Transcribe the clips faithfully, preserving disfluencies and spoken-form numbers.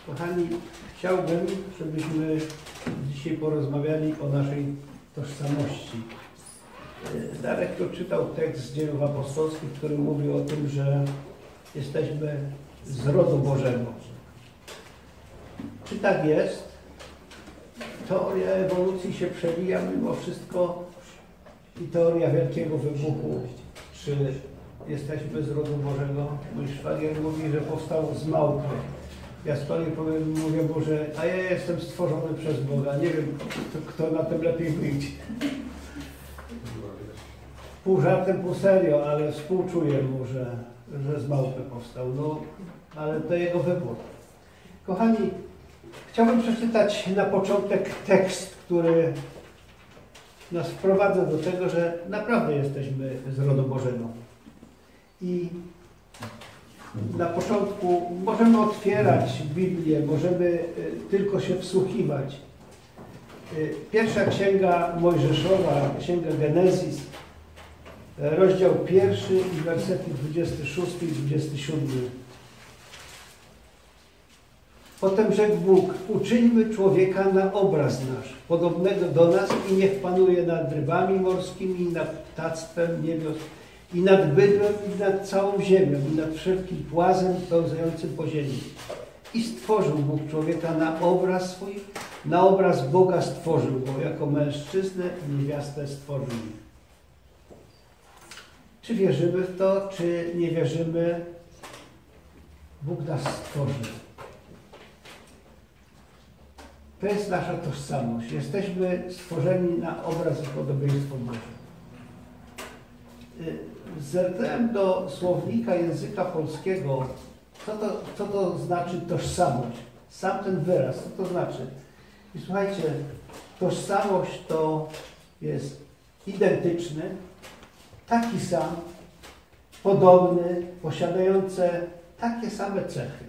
Kochani, chciałbym, żebyśmy dzisiaj porozmawiali o naszej tożsamości. Darek tu czytał tekst z Dziejów Apostolskich, który mówi o tym, że jesteśmy z rodu Bożego. Czy tak jest? Teoria ewolucji się przewija mimo wszystko i teoria wielkiego wybuchu. Czy jesteśmy z rodu Bożego? Mój szwagier mówi, że powstał z małpy. Ja z kolei powiem, mówię mu, że a ja jestem stworzony przez Boga. Nie wiem, kto, kto na tym lepiej wyjdzie. Pół żartem, pół serio, ale współczuję mu, że, że z małpy powstał. No, ale to jego wybór. Kochani, chciałbym przeczytać na początek tekst, który nas wprowadza do tego, że naprawdę jesteśmy z rodu Bożego. I na początku możemy otwierać Biblię, możemy tylko się wsłuchiwać. Pierwsza księga Mojżeszowa, księga Genezis, rozdział pierwszy i wersety dwudziesty szósty i dwudziesty siódmy. Potem rzekł Bóg, uczyńmy człowieka na obraz nasz, podobnego do nas i niech panuje nad rybami morskimi, i nad ptactwem niebios, i nad bydłem, i nad całą ziemią, i nad wszelkim płazem pełzającym po ziemi. I stworzył Bóg człowieka na obraz swój, na obraz Boga stworzył go, jako mężczyznę i niewiastę stworzył. Czy wierzymy w to, czy nie wierzymy? Bóg nas stworzył. To jest nasza tożsamość. Jesteśmy stworzeni na obraz i podobieństwo Boże. Zerknąłem do słownika języka polskiego, co to, co to znaczy tożsamość. Sam ten wyraz, co to znaczy? I słuchajcie, tożsamość to jest identyczny, taki sam, podobny, posiadające takie same cechy.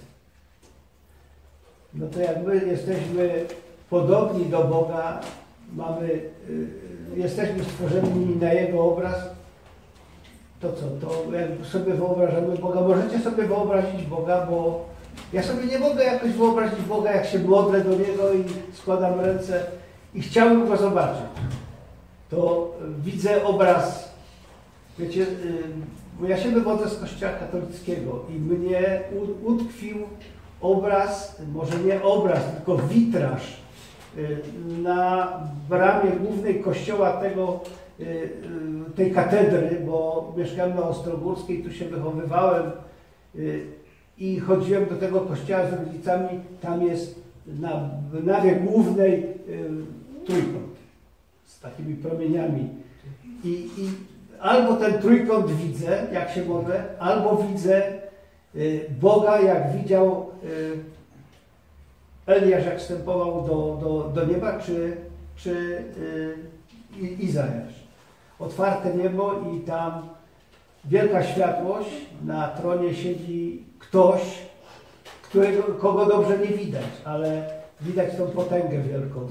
No to jak my jesteśmy podobni do Boga, mamy, y, jesteśmy stworzeni na Jego obraz, to co? To jak sobie wyobrażamy Boga, możecie sobie wyobrazić Boga, bo ja sobie nie mogę jakoś wyobrazić Boga, jak się modlę do Niego i składam ręce i chciałbym Go zobaczyć. To widzę obraz, wiecie, bo ja się wywodzę z Kościoła katolickiego i mnie utkwił obraz, może nie obraz, tylko witraż na bramie głównej kościoła tego, tej katedry, bo mieszkałem na Ostrogórskiej, tu się wychowywałem i chodziłem do tego kościoła z rodzicami. Tam jest na nawie głównej trójkąt z takimi promieniami. I, i albo ten trójkąt widzę, jak się modlę, albo widzę Boga, jak widział Eliasz, jak wstępował do, do, do nieba, czy, czy Izajasz. Otwarte niebo i tam wielka światłość, na tronie siedzi ktoś, którego, kogo dobrze nie widać, ale widać tą potęgę wielką.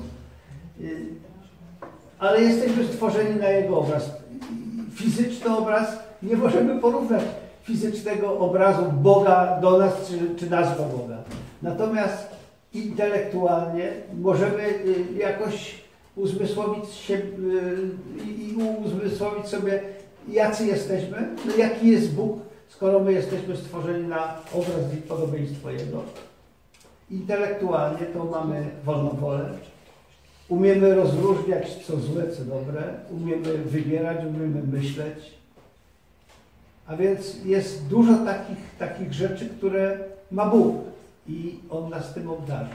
Ale jesteśmy stworzeni na Jego obraz. Fizyczny obraz nie możemy porównać fizycznego obrazu Boga do nas, czy, czy nas do Boga. Natomiast intelektualnie możemy jakoś uzmysłowić się i uzmysłowić sobie, jacy jesteśmy, no jaki jest Bóg, skoro my jesteśmy stworzeni na obraz i podobieństwo Jego. Intelektualnie to mamy wolną wolę. Umiemy rozróżniać, co złe, co dobre. Umiemy wybierać, umiemy myśleć. A więc jest dużo takich, takich rzeczy, które ma Bóg i On nas tym obdarzy.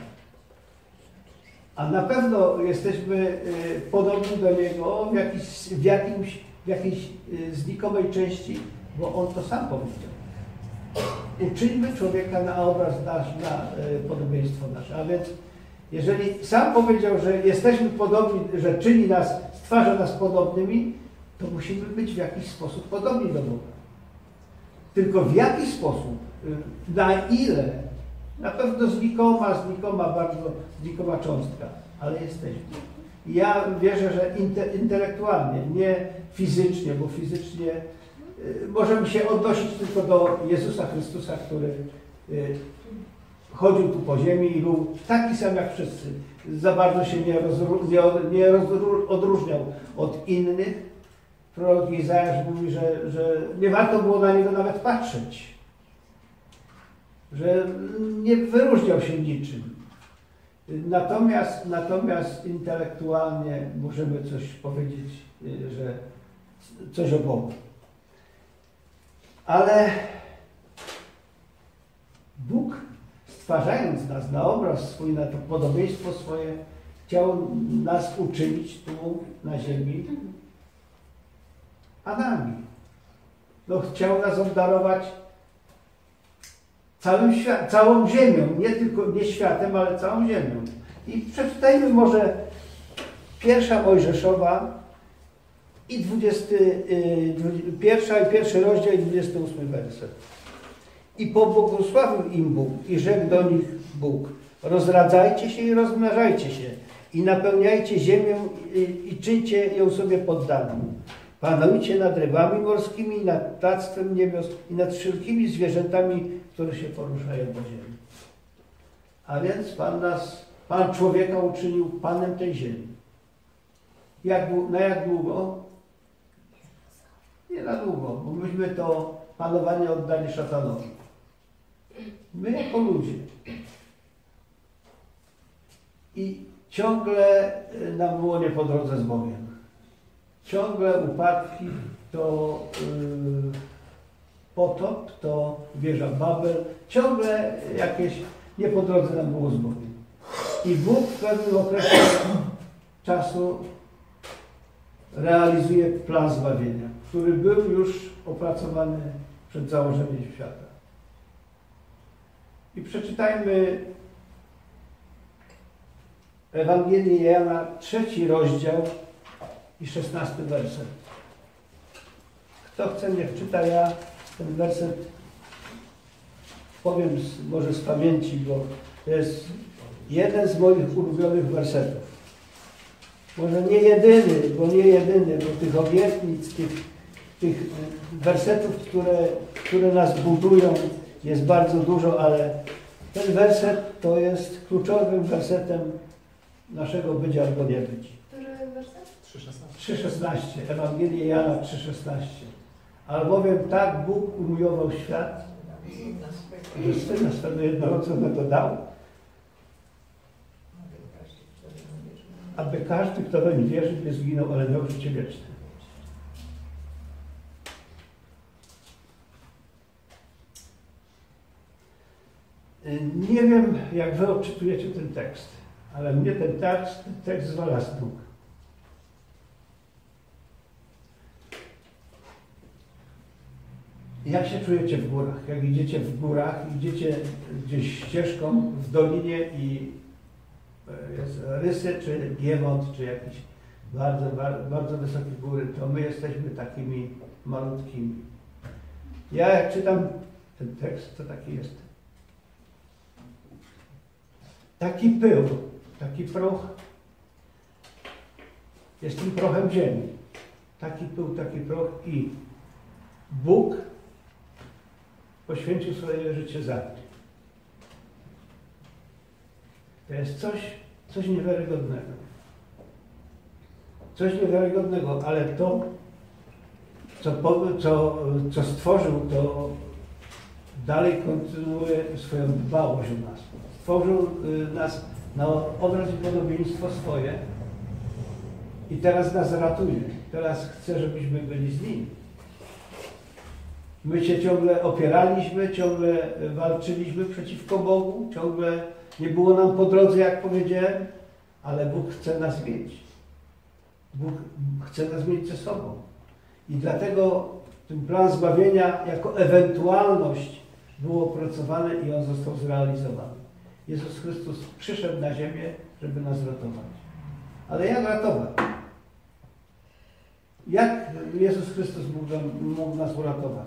A na pewno jesteśmy podobni do Niego w, jakiś, w, jakimś, w jakiejś znikomej części, bo On to sam powiedział. Uczyńmy człowieka na obraz nasz, na podobieństwo nasze. A więc jeżeli sam powiedział, że jesteśmy podobni, że czyni nas, stwarza nas podobnymi, to musimy być w jakiś sposób podobni do Boga. Tylko w jaki sposób, na ile, na pewno znikoma, znikoma, bardzo znikoma cząstka, ale jesteśmy. I ja wierzę, że inte, intelektualnie, nie fizycznie, bo fizycznie y, możemy się odnosić tylko do Jezusa Chrystusa, który y, chodził tu po ziemi i był taki sam jak wszyscy. Za bardzo się nie, rozru, nie, nie rozru, odróżniał od innych. Prorok Izajasz mówi, że, że nie warto było na niego nawet patrzeć. Że nie wyróżniał się niczym. Natomiast, natomiast intelektualnie możemy coś powiedzieć, że coś o Bogu. Ale Bóg, stwarzając nas na obraz swój, na to podobieństwo swoje, chciał nas uczynić tu na ziemi Adami. No, chciał nas obdarować całym świat, całą ziemią, nie tylko nie światem, ale całą ziemią. I przeczytajmy może pierwsza Mojżeszowa i dwudziesty, yy, pierwsza i pierwszy rozdział i dwudziesty ósmy werset. I pobłogosławił im Bóg i rzekł do nich Bóg: rozradzajcie się i rozmnażajcie się i napełniajcie ziemię i, i czyńcie ją sobie poddaną. Panujcie nad rybami morskimi, nad ptactwem niebios i nad wszelkimi zwierzętami, które się poruszają po ziemi. A więc Pan nas, Pan człowieka uczynił Panem tej ziemi. Jak, na jak długo? Nie na długo, bo myśmy to panowanie oddali szatanowi. My jako ludzie. I ciągle nam było nie po drodze z Bogiem. Ciągle upadki, to yy, potop, to wieża Babel, ciągle jakieś nie po drodze nam było z Bogiem. I Bóg w pewnym okresie czasu realizuje plan zbawienia, który był już opracowany przed założeniem świata. I przeczytajmy Ewangelię Jana, trzeci rozdział i szesnasty werset. Kto chce, niech czyta. Ja ten werset powiem z, może z pamięci, bo to jest jeden z moich ulubionych wersetów. Może nie jedyny, bo nie jedyny, bo tych obietnic, tych, tych wersetów, które, które nas budują, jest bardzo dużo, ale ten werset to jest kluczowym wersetem naszego być albo nie być. Który werset? trzy szesnaście. Ewangelia Jana trzy szesnaście. Albowiem tak Bóg umiłował świat, że Syna swego jednorodzonego dał, aby każdy, kto weń wierzy, nie zginął, ale miał życie wieczne. Nie wiem, jak wy odczytujecie ten tekst, ale mnie ten tekst, ten tekst zwala z nóg. Jak się czujecie w górach? Jak idziecie w górach, idziecie gdzieś ścieżką w dolinie i jest Rysy, czy Giewont, czy jakieś bardzo, bardzo, bardzo wysokie góry, to my jesteśmy takimi malutkimi. Ja jak czytam ten tekst, to taki jestem. Taki pył, taki proch, jest tym prochem ziemi. Taki pył, taki proch i Bóg poświęcił swoje życie za mnie. To jest coś, coś niewiarygodnego. Coś niewiarygodnego, ale to, co, co, co stworzył, to dalej kontynuuje swoją dbałość o nas. Stworzył nas na obraz i podobieństwo swoje i teraz nas ratuje. Teraz chce, żebyśmy byli z Nim. My się ciągle opieraliśmy, ciągle walczyliśmy przeciwko Bogu, ciągle nie było nam po drodze, jak powiedziałem, ale Bóg chce nas mieć. Bóg chce nas mieć ze sobą. I dlatego ten plan zbawienia jako ewentualność był opracowany i on został zrealizowany. Jezus Chrystus przyszedł na ziemię, żeby nas ratować. Ale jak ratować? Jak Jezus Chrystus mógł, mógł nas uratować?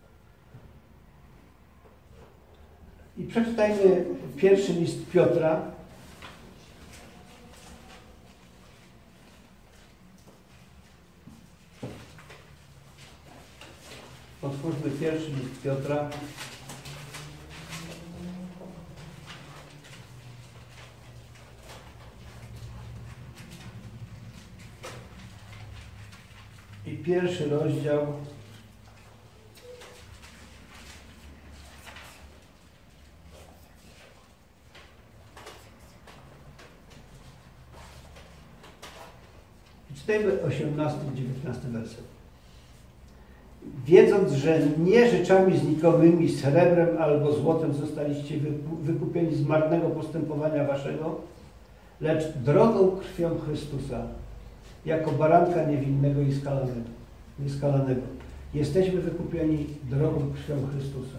I przeczytajmy pierwszy list Piotra. Otwórzmy pierwszy list Piotra. pierwszy rozdział. Czytajmy osiemnasty i dziewiętnasty werset. Wiedząc, że nie rzeczami znikomymi, srebrem albo złotem zostaliście wykupieni z marnego postępowania waszego, lecz drogą krwią Chrystusa, jako baranka niewinnego i skalanego. nieskalanego. Jesteśmy wykupieni drogą krwią Chrystusa.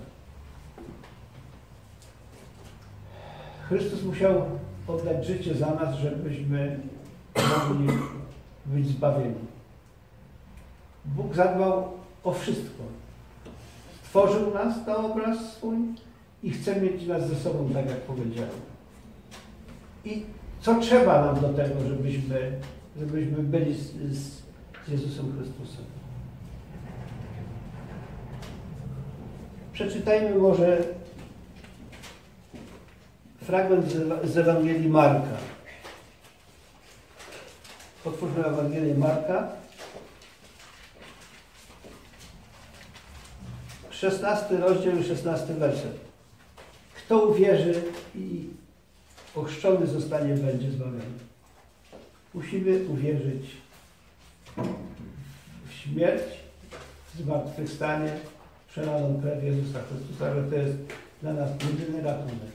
Chrystus musiał oddać życie za nas, żebyśmy mogli być zbawieni. Bóg zadbał o wszystko. Stworzył nas na obraz swój i chce mieć nas ze sobą, tak jak powiedziałem. I co trzeba nam do tego, żebyśmy, żebyśmy byli z, z, z Jezusem Chrystusem? Przeczytajmy może fragment z, z Ewangelii Marka. Otwórzmy Ewangelię Marka. szesnasty rozdział i szesnasty werset. Kto uwierzy i ochrzczony zostanie, będzie zbawiony. Musimy uwierzyć w śmierć, zmartwychwstanie, przelaną krew Jezusa Chrystusa, że to jest dla nas jedyny ratunek.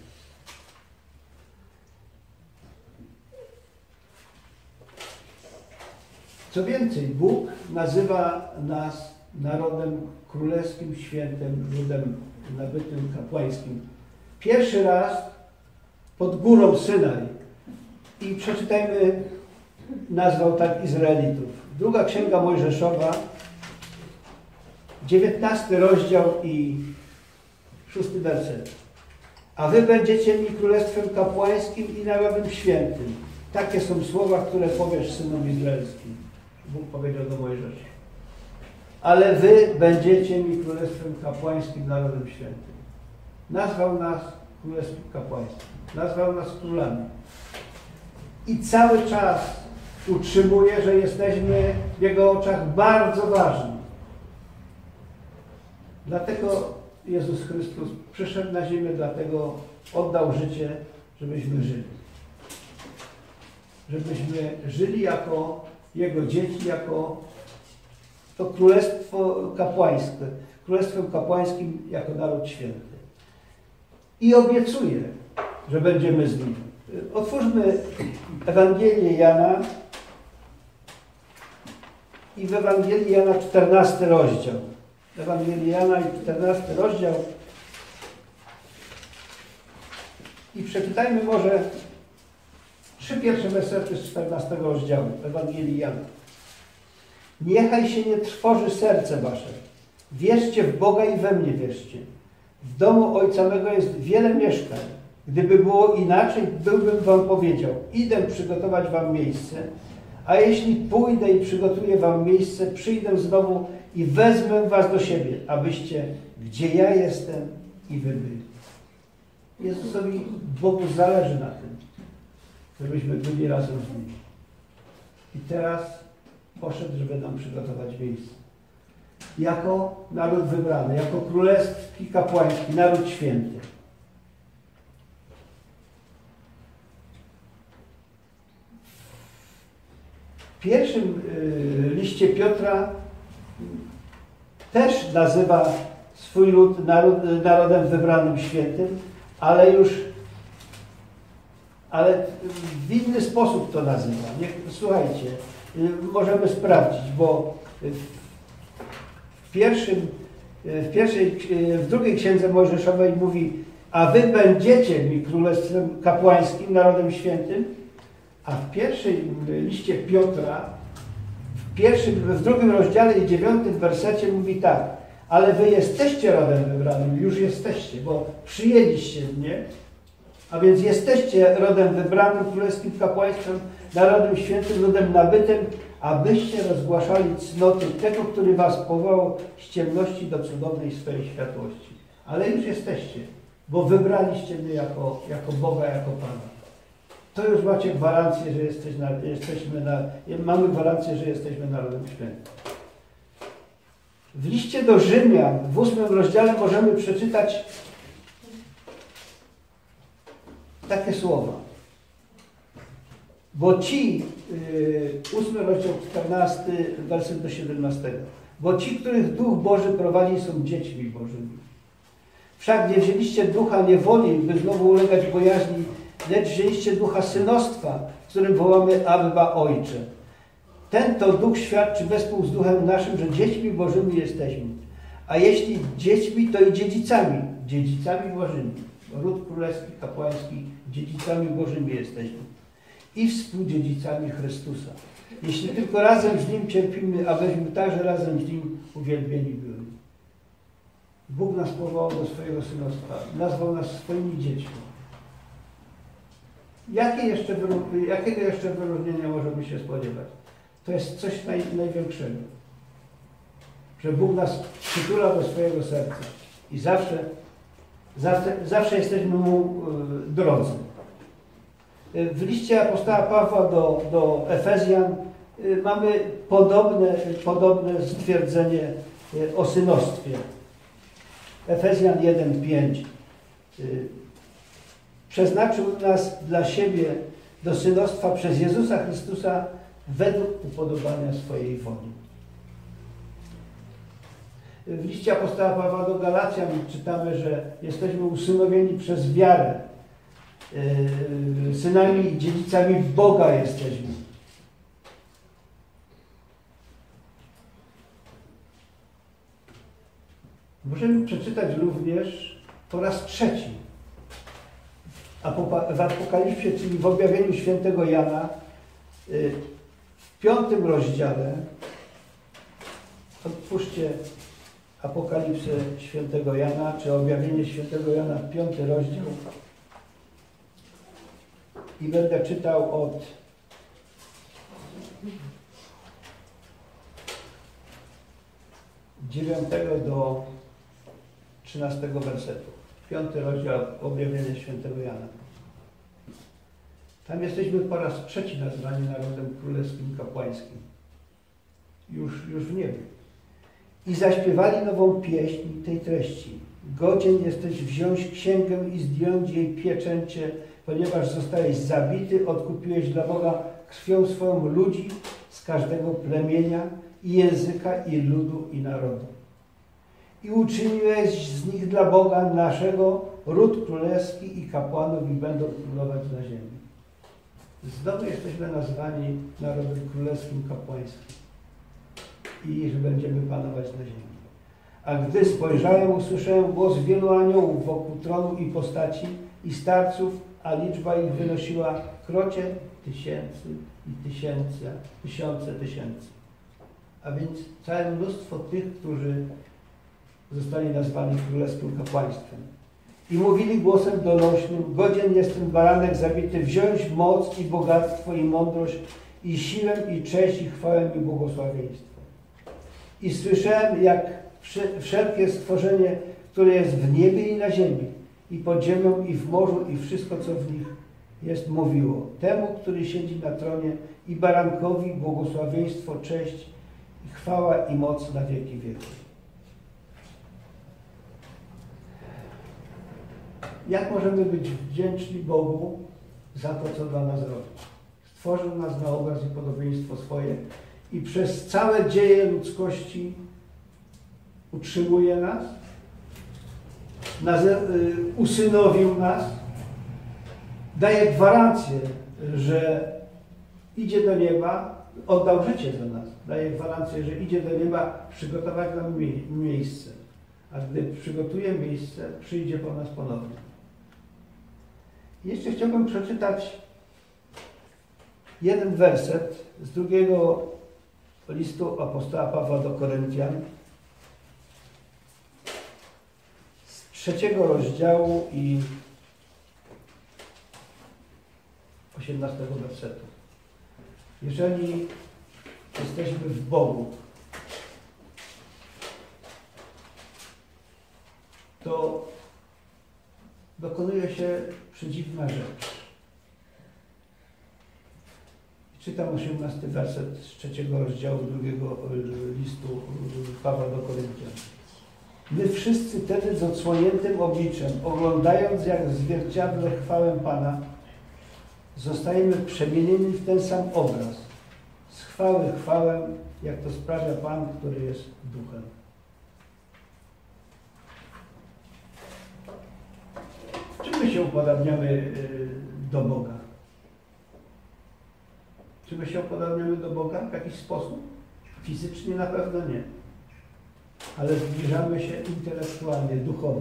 Co więcej, Bóg nazywa nas narodem królewskim, świętym, ludem nabytym, kapłańskim. Pierwszy raz pod górą Synaj. I przeczytajmy, nazwał tak Izraelitów. Druga Księga Mojżeszowa, dziewiętnasty rozdział i szósty werset. A wy będziecie mi królestwem kapłańskim i narodem świętym. Takie są słowa, które powiesz synom izraelskim. Bóg powiedział do Mojżesza. Ale wy będziecie mi królestwem kapłańskim, narodem świętym. Nazwał nas królestwem kapłańskim. Nazwał nas królami. I cały czas utrzymuje, że jesteśmy w Jego oczach bardzo ważni. Dlatego Jezus Chrystus przyszedł na ziemię, dlatego oddał życie, żebyśmy żyli. Żebyśmy żyli jako Jego dzieci, jako to królestwo kapłańskie, królestwem kapłańskim jako naród święty. I obiecuje, że będziemy z Nim. Otwórzmy Ewangelię Jana i w Ewangelii Jana czternasty rozdział. Ewangelii Jana i czternasty rozdział. I przeczytajmy może trzy pierwsze wersety z czternastego rozdziału Ewangelii Jana. Niechaj się nie trwoży serce wasze. Wierzcie w Boga i we mnie wierzcie. W domu Ojca mego jest wiele mieszkań. Gdyby było inaczej, byłbym wam powiedział. Idę przygotować wam miejsce, a jeśli pójdę i przygotuję wam miejsce, przyjdę znowu i wezmę was do siebie, abyście, gdzie ja jestem, i wy byli. Jezusowi, Bogu zależy na tym, żebyśmy byli razem z Nim. I teraz poszedł, żeby nam przygotować miejsce. Jako naród wybrany, jako królewski kapłański, naród święty. W pierwszym y, liście Piotra też nazywa swój lud naród, narodem wybranym, świętym, ale już ale w inny sposób to nazywa. Niech, słuchajcie, y, możemy sprawdzić, bo w pierwszym, w pierwszej, w drugiej księdze Mojżeszowej mówi: a wy będziecie mi królestwem kapłańskim, narodem świętym. A w pierwszym liście Piotra, w, pierwszym, w drugim rozdziale i dziewiątym wersecie mówi tak: ale wy jesteście rodem wybranym, już jesteście, bo przyjęliście mnie, a więc jesteście rodem wybranym, królewskim kapłaństwem, narodem świętym, ludem nabytym, abyście rozgłaszali cnoty tego, który was powołał z ciemności do cudownej swojej światłości. Ale już jesteście, bo wybraliście mnie jako, jako Boga, jako Pana. To już macie gwarancję, że jesteś na, jesteśmy na, mamy gwarancję, że jesteśmy narodem świętym. W liście do Rzymian w ósmym rozdziale możemy przeczytać takie słowa. Bo ci, yy, ósmy rozdział, czternasty, werset do siedemnastego. Bo ci, których Duch Boży prowadzi, są dziećmi Bożymi. Wszak nie wzięliście ducha niewoli, by znowu ulegać bojaźni, lecz wzięliście ducha synostwa, w którym wołamy Abba, Ojcze. Ten to Duch świadczy wespół z Duchem naszym, że dziećmi Bożymi jesteśmy. A jeśli dziećmi, to i dziedzicami, dziedzicami Bożymi. Ród królewski, kapłański, dziedzicami Bożymi jesteśmy. I współdziedzicami Chrystusa. Jeśli tylko razem z Nim cierpimy, abyśmy także razem z Nim uwielbieni byli. Bóg nas powołał do swojego synostwa. Nazwał nas swoimi dziećmi. Jakie jeszcze, jakiego jeszcze wyróżnienia możemy się spodziewać? To jest coś naj, największego. Że Bóg nas przytula do swojego serca. I zawsze, zawsze, zawsze jesteśmy Mu y, drodzy. W liście apostoła Pawła do, do Efezjan y, mamy podobne, podobne stwierdzenie y, o synostwie. Efezjan jeden, pięć. Y, Przeznaczył nas dla siebie do synostwa przez Jezusa Chrystusa według upodobania swojej woli. W liście apostoła Pawła do Galacjan czytamy, że jesteśmy usynowieni przez wiarę. Synami i dziedzicami Boga jesteśmy. Możemy przeczytać również po raz trzeci w Apokalipsie, czyli w objawieniu świętego Jana, w piątym rozdziale. Otwórzcie Apokalipsę świętego Jana, czy objawienie świętego Jana, piąty rozdział. I będę czytał od dziewiątego do trzynastego wersetu. Piąty rozdział objawienia świętego Jana. Tam jesteśmy po raz trzeci nazwani narodem królewskim, kapłańskim. Już, już w niebie. I zaśpiewali nową pieśń tej treści. Godzien jesteś wziąć księgę i zdjąć jej pieczęcie, ponieważ zostałeś zabity, odkupiłeś dla Boga krwią swoją ludzi z każdego plemienia i języka, i ludu, i narodu. I uczyniłeś z nich dla Boga naszego ród królewski i kapłanów i będą królować na ziemi. Znowu jesteśmy nazwani narodem królewskim, kapłańskim i że będziemy panować na ziemi. A gdy spojrzałem, usłyszałem głos wielu aniołów wokół tronu i postaci i starców, a liczba ich wynosiła krocie tysięcy i tysiące, tysiące tysięcy. A więc całe mnóstwo tych, którzy zostali nazwani królewskim kapłaństwem. I mówili głosem donośnym: godzien jest ten baranek zabity wziąć moc i bogactwo i mądrość i siłę i cześć i chwałę i błogosławieństwo. I słyszałem, jak wszelkie stworzenie, które jest w niebie i na ziemi, i pod ziemią, i w morzu, i wszystko, co w nich jest, mówiło temu, który siedzi na tronie, i barankowi błogosławieństwo, cześć, i chwała, i moc na wieki wieków. Jak możemy być wdzięczni Bogu za to, co dla nas robi? Stworzył nas na obraz i podobieństwo swoje i przez całe dzieje ludzkości utrzymuje nas, usynowił nas, daje gwarancję, że idzie do nieba, oddał życie za nas, daje gwarancję, że idzie do nieba przygotować nam miejsce, a gdy przygotuje miejsce, przyjdzie po nas ponownie. Jeszcze chciałbym przeczytać jeden werset z drugiego listu apostoła Pawła do Koryntian, z trzeciego rozdziału i osiemnastego wersetu. Jeżeli jesteśmy w Bogu, to dokonuje się przedziwna rzecz. Czytam osiemnasty werset z trzeciego rozdziału drugiego listu Pawła do Koryntian. My wszyscy wtedy z odsłoniętym obliczem, oglądając jak w zwierciadle chwałę Pana, zostajemy przemienieni w ten sam obraz, z chwały chwałę, jak to sprawia Pan, który jest Duchem. Czym my się upodabniamy do Boga? Czy my się upodabniamy do Boga w jakiś sposób? Fizycznie na pewno nie. Ale zbliżamy się intelektualnie, duchowo.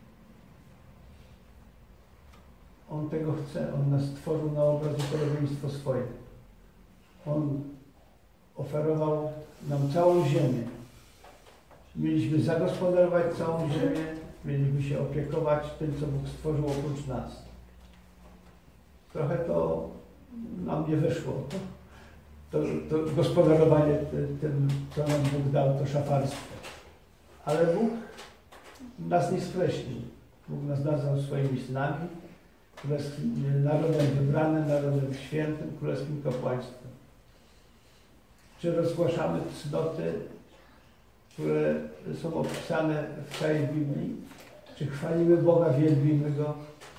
On tego chce. On nas stworzył na obraz i podobieństwo swoje. On oferował nam całą ziemię. Mieliśmy zagospodarować całą ziemię, mieliśmy się opiekować tym, co Bóg stworzył oprócz nas. Trochę to nam nie wyszło. To, to gospodarowanie tym, co nam Bóg dał, to szafarstwo. Ale Bóg nas nie skreślił. Bóg nas nazwał swoimi synami, narodem wybranym, narodem świętym, królewskim kapłaństwem. Czy rozgłaszamy cnoty, które są opisane w całej Biblii? Czy chwalimy Boga, wielbimy Go?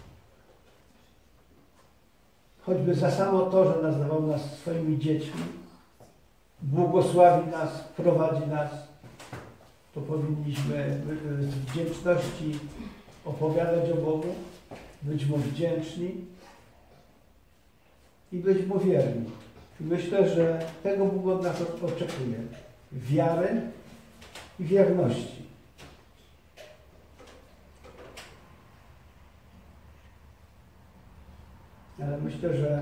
Choćby za samo to, że nazywał nas swoimi dziećmi, błogosławi nas, prowadzi nas, to powinniśmy z wdzięczności opowiadać o Bogu, być Mu wdzięczni i być Mu wierni. I myślę, że tego Bóg od nas oczekuje. Wiary i wierności. Ale myślę, że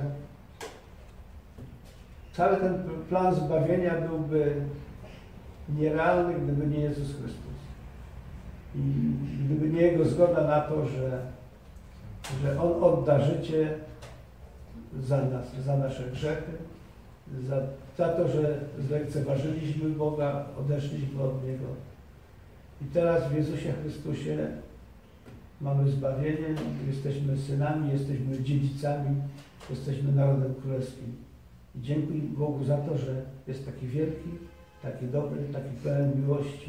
cały ten plan zbawienia byłby nierealny, gdyby nie Jezus Chrystus. I gdyby nie Jego zgoda na to, że, że On odda życie za nas, za nasze grzechy, za, za to, że zlekceważyliśmy Boga, odeszliśmy od Niego. I teraz w Jezusie Chrystusie mamy zbawienie, jesteśmy synami, jesteśmy dziedzicami, jesteśmy narodem królewskim. I dziękuję Bogu za to, że jest taki wielki, taki dobry, taki pełen miłości.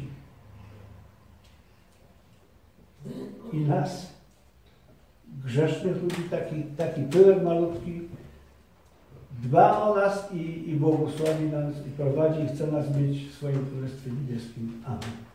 I nas, grzesznych ludzi, taki, taki pyłek malutki, dba o nas i, i błogosławi nas i prowadzi i chce nas mieć w swoim Królestwie Niebieskim. Amen.